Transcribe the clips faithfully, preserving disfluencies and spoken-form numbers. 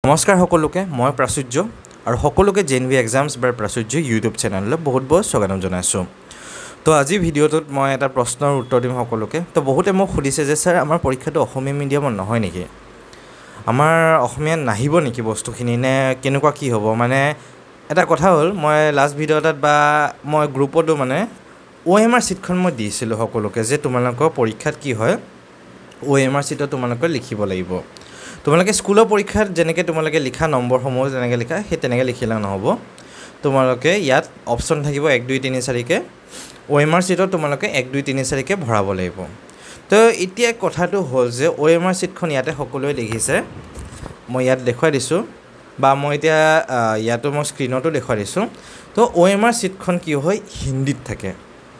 নমস্কাৰ সকলোকে মই প্ৰাচুৰ্য আৰু সকলোকে জেনভি এক্সামছ বাৰ প্ৰাচুৰ্য ইউটিউব চেনেললৈ বহুত বহুত স্বাগতম জনাইছোঁ। তো আজি ভিডিঅ'টোত মই এটা প্ৰশ্নৰ উত্তৰ দিম সকলোকে। তো বহুতে মোক সুধিছে যে স্যাৰ আমাৰ পৰীক্ষাটো অসমীয়া মিডিয়ামত নহয় নেকি, আমাৰ অসমীয়াত নাহিব নেকি বস্তুখিনি, নে কেনেকুৱা কি হ'ব। মানে এটা কথা হ'ল, মই লাষ্ট ভিডিঅ' এটাত বা মই গ্ৰুপতো মানে অ' এম আৰ চিটখন মই দিছিলোঁ সকলোকে যে তোমালোকৰ পৰীক্ষাত কি হয় অ' এম আৰ চিটত তোমালোকে লিখিব লাগিব। তোমালোকে স্কুলৰ পৰীক্ষাত যেনেকৈ তোমালোকে লিখা নম্বৰসমূহ যেনেকৈ লিখা সেই তেনেকৈ লিখিলে নহ'ব। তোমালোকে ইয়াত অপশ্যন থাকিব এক দুই তিনি চাৰিকৈ, অ' এম আৰ চিটত তোমালোকে এক দুই তিনি চাৰিকৈ ভৰাব লাগিব। তো এতিয়া কথাটো হ'ল যে অ' এম আৰ চিটখন ইয়াতে সকলোৱে দেখিছে, মই ইয়াত দেখুৱাই দিছোঁ বা মই এতিয়া ইয়াতো মই স্ক্ৰীণতো দেখুৱাই দিছোঁ। তো অ' এম আৰ চিটখন কি হয়, হিন্দীত থাকে।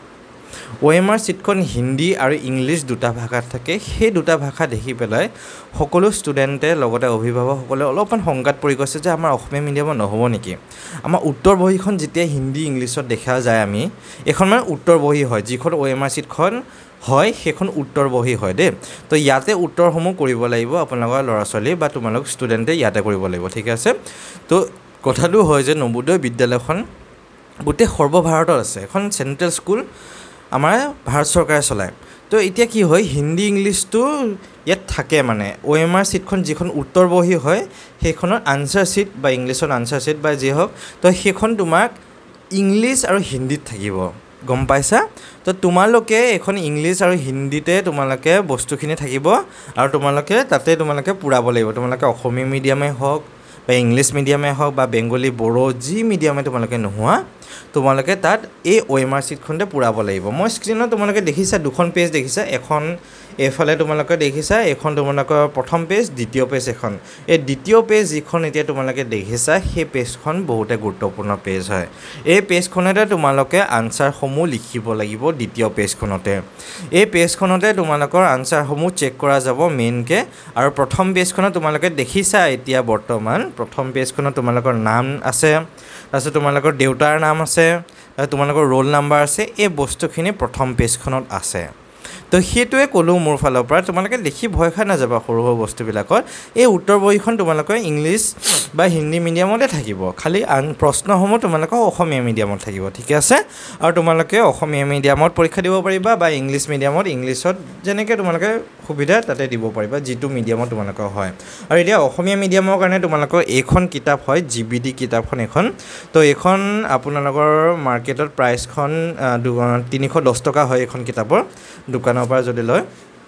অ' এম আৰ চিটখন হিন্দী আৰু ইংলিছ দুটা ভাষাত থাকে। সেই দুটা ভাষা দেখি পেলাই সকলো ষ্টুডেণ্টে লগতে অভিভাৱকসকলে অলপমান শংকাত পৰি গৈছে যে আমাৰ অসমীয়া মিডিয়ামত নহ'ব নেকি। আমাৰ উত্তৰ বহীখন যেতিয়া হিন্দী ইংলিছত দেখা যায়, আমি এইখন মানে উত্তৰ বহী হয়, যিখন অ' এম আৰ চিটখন হয় সেইখন উত্তৰ বহী হয় দেই। তো ইয়াতে উত্তৰসমূহ কৰিব লাগিব আপোনালোকৰ ল'ৰা ছোৱালী বা তোমালোক ষ্টুডেণ্টে ইয়াতে কৰিব লাগিব, ঠিক আছে। তো কথাটো হয় যে নৱোদয় বিদ্যালয়খন গোটেই সৰ্বভাৰতত আছে, এখন চেণ্ট্ৰেল স্কুল আমাৰ ভাৰত চৰকাৰে চলায়। তো এতিয়া কি হয়, হিন্দী ইংলিছটো ইয়াত থাকে। মানে অ' এম আৰ চিটখন যিখন উত্তৰ বহী হয় সেইখনৰ আনচাৰ চিট বা ইংলিছৰ আনচাৰ চিট বা যি হওক, তো সেইখন তোমাক ইংলিছ আৰু হিন্দীত থাকিব, গম পাইছা। তো তোমালোকে এখন ইংলিছ আৰু হিন্দীতে তোমালোকে বস্তুখিনি থাকিব আৰু তোমালোকে তাতে তোমালোকে পূৰাব লাগিব। তোমালোকে অসমীয়া মিডিয়ামেই হওক বা ইংলিছ মিডিয়ামেই হওক বা বেংগলী বড়ো যি মিডিয়ামে তোমালোকে নোহোৱা, তোমালোকে তাত এই অ' এম আৰ চিটখনতে পূৰাব লাগিব। মই স্ক্ৰীণত তোমালোকে দেখিছা দুখন পেজ দেখিছা, এখন এইফালে তোমালোকে দেখিছা, এইখন তোমালোকৰ প্ৰথম পেজ, দ্বিতীয় পেজ এখন। এই দ্বিতীয় পেজ যিখন এতিয়া তোমালোকে দেখিছা সেই পেজখন বহুতে গুৰুত্বপূৰ্ণ পেজ হয়। এই পেজখনতে তোমালোকে আনচাৰসমূহ লিখিব লাগিব। দ্বিতীয় পেজখনতে এই পেজখনতে তোমালোকৰ আনচাৰসমূহ চেক কৰা যাব মেইনকৈ। আৰু প্ৰথম পেজখনত তোমালোকে দেখিছা এতিয়া বৰ্তমান প্ৰথম পেজখনত তোমালোকৰ নাম আছে, তাৰপিছত তোমালোকৰ দেউতাৰ নাম আছে, তোমালোকৰ ৰোল নাম্বাৰ আছে, এই বস্তুখিনি প্ৰথম পেজখনত আছে। তো সেইটোৱে ক'লোঁ মোৰ ফালৰ পৰা, তোমালোকে দেখি ভয় খাই নাযাবা সৰু সৰু বস্তুবিলাকত। এই উত্তৰ বহীখন তোমালোকৰ ইংলিছ বা হিন্দী মিডিয়ামতে থাকিব, খালি আন প্ৰশ্নসমূহ তোমালোকৰ অসমীয়া মিডিয়ামত থাকিব, ঠিক আছে। আৰু তোমালোকে অসমীয়া মিডিয়ামত পৰীক্ষা দিব পাৰিবা বা ইংলিছ মিডিয়ামত ইংলিছত যেনেকৈ তোমালোকে সুবিধা তাতে দিব পাৰিবা, যিটো মিডিয়ামত তোমালোকৰ হয়। আৰু এতিয়া অসমীয়া মিডিয়ামৰ কাৰণে তোমালোকৰ এইখন কিতাপ হয় জি বি ডি কিতাপখন এইখন। তো এইখন আপোনালোকৰ মাৰ্কেটত প্ৰাইচখন তিনিশ দহ টকা হয় এইখন কিতাপৰ দোকানৰ পৰা যদি লয়।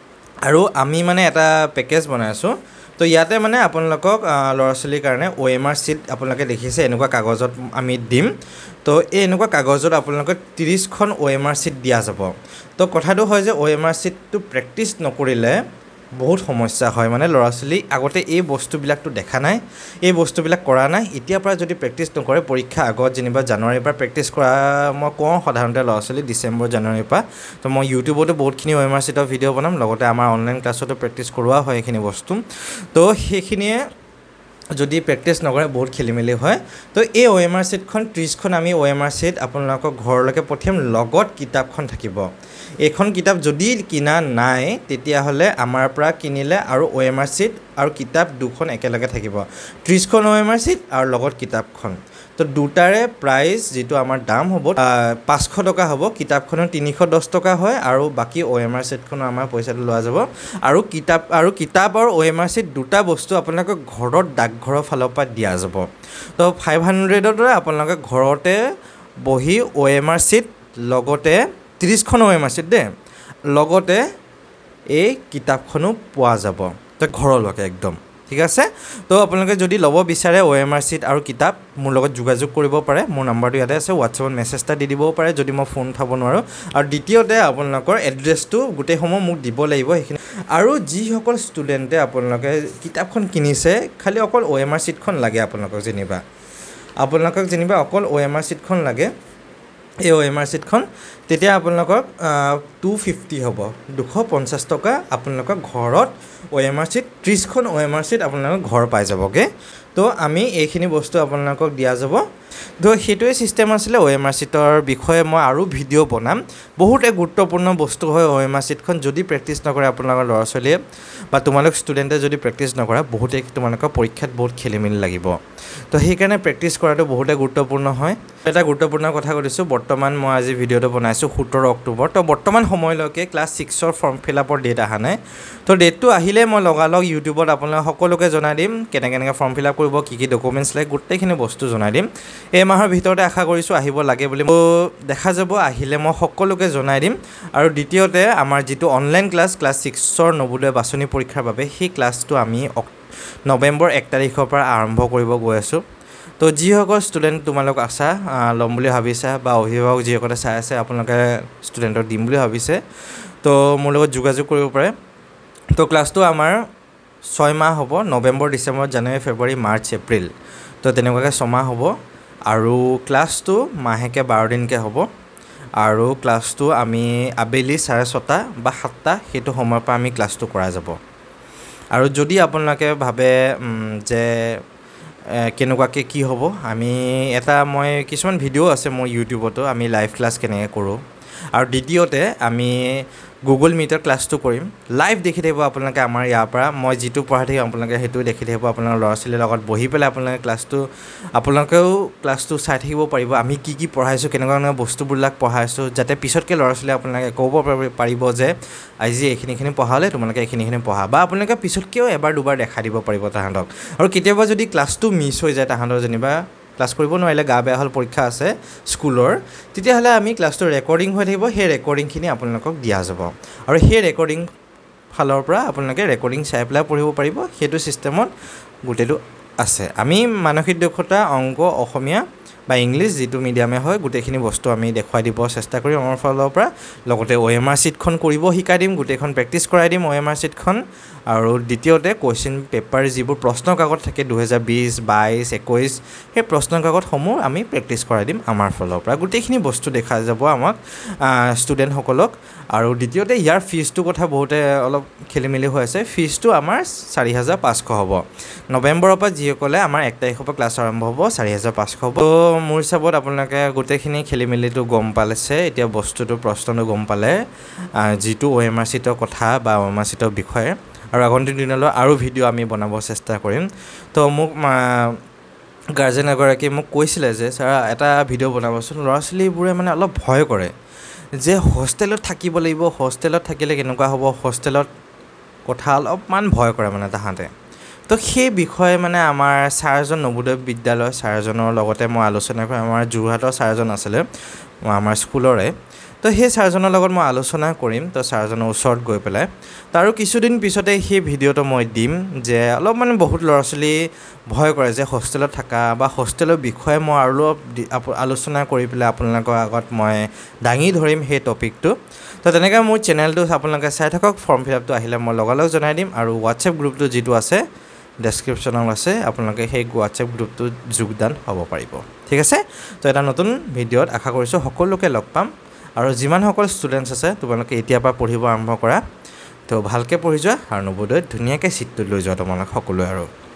আৰু আমি মানে এটা পেকেজ বনাই আছোঁ। তো ইয়াতে মানে আপোনালোকক ল'ৰা ছোৱালীৰ কাৰণে অ' এম আৰ চিট আপোনালোকে দেখিছে এনেকুৱা কাগজত আমি দিম। তো এই এনেকুৱা কাগজত আপোনালোকক ত্ৰিছখন অ' এম আৰ চিট দিয়া যাব। তো কথাটো হয় যে অ' এম আৰ চিটটো প্ৰেক্টিচ নকৰিলে বহুত সমস্যা হয়। মানে ল'ৰা ছোৱালী আগতে এই বস্তুবিলাকতো দেখা নাই, এই বস্তুবিলাক কৰা নাই। এতিয়াৰ পৰা যদি প্ৰেক্টিচ নকৰে, পৰীক্ষা আগত যেনিবা জানুৱাৰীৰ পৰা প্ৰেক্টিচ কৰা মই কওঁ সাধাৰণতে ল'ৰা ছোৱালী ডিচেম্বৰ জানুৱাৰীৰ পৰা। তো মই ইউটিউবতো বহুতখিনি অ' এম আৰ চিটৰ ভিডিঅ' বনাম, লগতে আমাৰ অনলাইন ক্লাছতো প্ৰেক্টিচ কৰোৱা হয় এইখিনি বস্তু। তো সেইখিনিয়ে যদি প্ৰেক্টিচ নকৰে বহুত খেলি মেলি হয়। তো এই অ' এম আৰ চিটখন ত্ৰিছখন আমি অ' এম আৰ চিট আপোনালোকক ঘৰলৈকে পঠিয়াম, লগত কিতাপখন থাকিব। এইখন কিতাপ যদি কিনা নাই তেতিয়াহ'লে আমাৰ পৰা কিনিলে আৰু অ' এম আৰ চিট আৰু কিতাপ দুখন একেলগে থাকিব, ত্ৰিছখন অ' এম আৰ চিট আৰু লগত কিতাপখন। তো দুটাৰে প্ৰাইচ যিটো আমাৰ দাম হ'ব পাঁচশ টকা হ'ব। কিতাপখনৰ তিনিশ দহ টকা হয় আৰু বাকী অ' এম আৰ চিটখনৰ আমাৰ পইচাটো লোৱা যাব। আৰু কিতাপ আৰু কিতাপ আৰু অ' এম আৰ চিট দুটা বস্তু আপোনালোকক ঘৰত ডাকঘৰৰ ফালৰ পৰা দিয়া যাব। তো ফাইভ হাণ্ড্ৰেডতে আপোনালোকে ঘৰতে বহি অ' এম আৰ চিট লগতে ত্ৰিছখন অ' এম আৰ চিট দেই, লগতে এই কিতাপখনো পোৱা যাব তো ঘৰলৈকে একদম, ঠিক আছে। তো আপোনালোকে যদি ল'ব বিচাৰে অ' এম আৰ চিট আৰু কিতাপ, মোৰ লগত যোগাযোগ কৰিব পাৰে। মোৰ নাম্বাৰটো ইয়াতে আছে, হোৱাটছএপত মেছেজ এটা দি দিবও পাৰে যদি মই ফোন উঠাব নোৱাৰোঁ। আৰু দ্বিতীয়তে আপোনালোকৰ এড্ৰেছটো গোটেইসমূহ মোক দিব লাগিব সেইখিনি। আৰু যিসকল ষ্টুডেণ্টে আপোনালোকে কিতাপখন কিনিছে, খালি অকল অ' এম আৰ চিটখন লাগে আপোনালোকক যেনিবা আপোনালোকক যেনিবা অকল অ' এম আৰ চিটখন লাগে, এই অ' এম আৰ চিটখন, তেতিয়া আপোনালোকক টু ফিফটি হ'ব, দুশ পঞ্চাছ টকা আপোনালোকক ঘৰত অ' এম আৰ চিট ত্ৰিছখন অ' এম আৰ চিট আপোনালোকক ঘৰ পাই যাবগৈ। তো আমি এইখিনি বস্তু আপোনালোকক দিয়া যাব। তো সেইটোৱে ছিষ্টেম আছিলে অ' এম আৰ চিটৰ বিষয়ে মই আৰু ভিডিঅ' বনাম বহুতে গুৰুত্বপূৰ্ণ বস্তু হয় অ' এম আৰ চিটখন যদি প্ৰেক্টিছ নকৰে আপোনালোকৰ ল'ৰা ছোৱালীয়ে বা তোমালোক ষ্টুডেণ্টে যদি প্ৰেক্টিছ নকৰা বহুতে তোমালোকৰ পৰীক্ষাত বহুত খেলি মেলি লাগিব তো সেইকাৰণে প্ৰেক্টিছ কৰাটো বহুতে গুৰুত্বপূৰ্ণ হয় এটা গুৰুত্বপূৰ্ণ কথা কৈছোঁ বৰ্তমান মই আজি ভিডিঅ'টো বনাইছোঁ সোতৰ অক্টোবৰ তো বৰ্তমান সময়লৈকে ক্লাছ ছিক্সৰ ফৰ্ম ফিল আপৰ ডেট অহা নাই তো ডেটটো আহিলে মই লগালগ ইউটিউবত আপোনালোক সকলোকে জনাই দিম কেনেকৈ কেনেকৈ ফৰ্ম ফিল আপ কৰিব কি কি ডকুমেণ্টছ লাগে গোটেইখিনি বস্তু জনাই দিম এই মাহৰ ভিতৰতে আশা কৰিছোঁ আহিব লাগে বুলি দেখা যাব আহিলে মই সকলোকে জনাই দিম আৰু দ্বিতীয়তে আমাৰ যিটো অনলাইন ক্লাছ ক্লাছ ছিক্সৰ নৱোদয় বাছনি পৰীক্ষাৰ বাবে সেই ক্লাছটো আমি নৱেম্বৰ এক তাৰিখৰ পৰা আৰম্ভ কৰিব গৈ আছোঁ তো যিসকল ষ্টুডেণ্ট তোমালোক আছা ল'ম বুলি ভাবিছা বা অভিভাৱক যিসকলে চাই আছে আপোনালোকে ষ্টুডেণ্টক দিম বুলি ভাবিছে তো মোৰ লগত যোগাযোগ কৰিব পাৰে তো ক্লাছটো আমাৰ ছয় মাহ হ'ব নৱেম্বৰ ডিচেম্বৰ জানুৱাৰী ফেব্ৰুৱাৰী মাৰ্চ এপ্ৰিল তো তেনেকুৱাকৈ ছমাহ হ'ব আৰু ক্লাছটো মাহেকে বাৰ দিনকৈ হ'ব আৰু ক্লাছটো আমি আবেলি চাৰে ছটা বা সাতটা সেইটো সময়ৰ পৰা আমি ক্লাছটো কৰা যাব আৰু যদি আপোনালোকে ভাবে যে কেনেকুৱাকৈ কি হ'ব আমি এটা মই কিছুমান ভিডিঅ' আছে মোৰ ইউটিউবতো আমি লাইভ ক্লাছ কেনেকৈ কৰোঁ আৰু দ্বিতীয়তে আমি গুগল মিটৰ ক্লাছটো কৰিম লাইভ দেখি থাকিব আপোনালোকে আমাৰ ইয়াৰ পৰা মই যিটো পঢ়াই থাকিম আপোনালোকে সেইটো দেখি থাকিব আপোনালোকৰ ল'ৰা ছোৱালীৰ লগত বহি পেলাই আপোনালোকে ক্লাছটো আপোনালোকেও ক্লাছটো চাই থাকিব পাৰিব আমি কি কি পঢ়াইছোঁ কেনেকুৱা কেনেকুৱা বস্তুবিলাক পঢ়াইছোঁ যাতে পিছতকৈ ল'ৰা ছোৱালীয়ে আপোনালোকে ক'ব পাৰিব যে আজি এইখিনিখিনি পঢ়ালে তোমালোকে এইখিনিখিনি পঢ়া বা আপোনালোকে পিছতকৈও এবাৰ দুবাৰ দেখাই দিব পাৰিব তাহাঁতক আৰু কেতিয়াবা যদি ক্লাছটো মিছ হৈ যায় তাহাঁতৰ যেনিবা ক্লাছ কৰিব নোৱাৰিলে গা বেয়া হ'ল পৰীক্ষা আছে স্কুলৰ তেতিয়াহ'লে আমি ক্লাছটো ৰেকৰ্ডিং হৈ থাকিব সেই ৰেকৰ্ডিংখিনি আপোনালোকক দিয়া যাব আৰু সেই ৰেকৰ্ডিং ফালৰ পৰা আপোনালোকে ৰেকৰ্ডিং চাই পেলাই পঢ়িব পাৰিব সেইটো ছিষ্টেমত গোটেইটো আছে আমি মানসিক দক্ষতা অংক অসমীয়া বা ইংলিছ যিটো মিডিয়ামে হয় গোটেইখিনি বস্তু আমি দেখুৱাই দিব চেষ্টা কৰিম আমাৰ ফালৰ পৰা লগতে অ' এম আৰ চিটখন কৰিব শিকাই দিম গোটেইখন প্ৰেক্টিছ কৰাই দিম অ' এম আৰ চিটখন আৰু দ্বিতীয়তে কুৱেশ্যন পেপাৰ যিবোৰ প্ৰশ্ন কাকত থাকে দুহেজাৰ বিছ বাইছ একৈছ সেই প্ৰশ্ন কাকতসমূহ আমি প্ৰেক্টিছ কৰাই দিম আমাৰ ফালৰ পৰা গোটেইখিনি বস্তু দেখা যাব আমাক ষ্টুডেণ্টসকলক আৰু দ্বিতীয়তে ইয়াৰ ফিজটোৰ কথা বহুতে অলপ খেলি মেলি হৈ আছে ফিজটো আমাৰ চাৰি হাজাৰ পাঁচশ হ'ব নৱেম্বৰৰ পৰা যিসকলে আমাৰ এক তাৰিখৰ পৰা ক্লাছ আৰম্ভ হ'ব চাৰি হাজাৰ পাঁচশ হ'ব তো মোৰ হিচাপত আপোনালোকে গোটেইখিনি খেলি মেলিটো গম পালেছে এতিয়া বস্তুটো প্ৰশ্নটো গম পালে যিটো অ' এম আৰ চিটৰ কথা বা অ' এম আৰ চিটৰ বিষয়ে আৰু আগন্তুক দিনলৈ আৰু ভিডিঅ' আমি বনাব চেষ্টা কৰিম তো মোক গাৰ্জেন এগৰাকীয়ে মোক কৈছিলে যে ছাৰ এটা ভিডিঅ' বনাবচোন ল'ৰা ছোৱালীবোৰে মানে অলপ ভয় কৰে যে হোষ্টেলত থাকিব লাগিব হোষ্টেলত থাকিলে কেনেকুৱা হ'ব হোষ্টেলত কথা অলপমান ভয় কৰে মানে তাহাঁতে তো সেই বিষয়ে মানে আমাৰ ছাৰজন নৱোদয় বিদ্যালয় ছাৰজনৰ লগতে মই আলোচনা কৰি আমাৰ যোৰহাটৰ ছাৰজন আছিলে আমাৰ স্কুলৰে তো সেই ছাৰজনৰ লগত মই আলোচনা কৰিম তো ছাৰজনৰ ওচৰত গৈ পেলাই তাৰো কিছুদিন পিছতে সেই ভিডিঅ'টো মই দিম যে অলপ মানে বহুত ল'ৰা ছোৱালী ভয় কৰে যে হোষ্টেলত থকা বা হোষ্টেলৰ বিষয়ে মই আৰু অলপ আলোচনা কৰি পেলাই আপোনালোকৰ আগত মই দাঙি ধৰিম সেই টপিকটো তো তেনেকৈ মোৰ চেনেলটো আপোনালোকে চাই থাকক ফৰ্ম ফিল আপটো আহিলে মই লগালগ জনাই দিম আৰু হোৱাটছএপ গ্ৰুপটো যিটো আছে ডেছক্ৰিপশ্যনত আছে আপোনালোকে সেই হোৱাটছএপ গ্ৰুপটোত যোগদান হ'ব পাৰিব ঠিক আছে তো এটা নতুন ভিডিঅ'ত আশা কৰিছোঁ সকলোকে লগ পাম আৰু যিমানসকল ষ্টুডেণ্টছ আছে তোমালোকে এতিয়াৰ পৰা পঢ়িব আৰম্ভ কৰা তো ভালকৈ পঢ়ি যোৱা আৰু নৱোদয়ত ধুনীয়াকৈ ছিটটো লৈ যোৱা তোমালোক সকলোৱে আৰু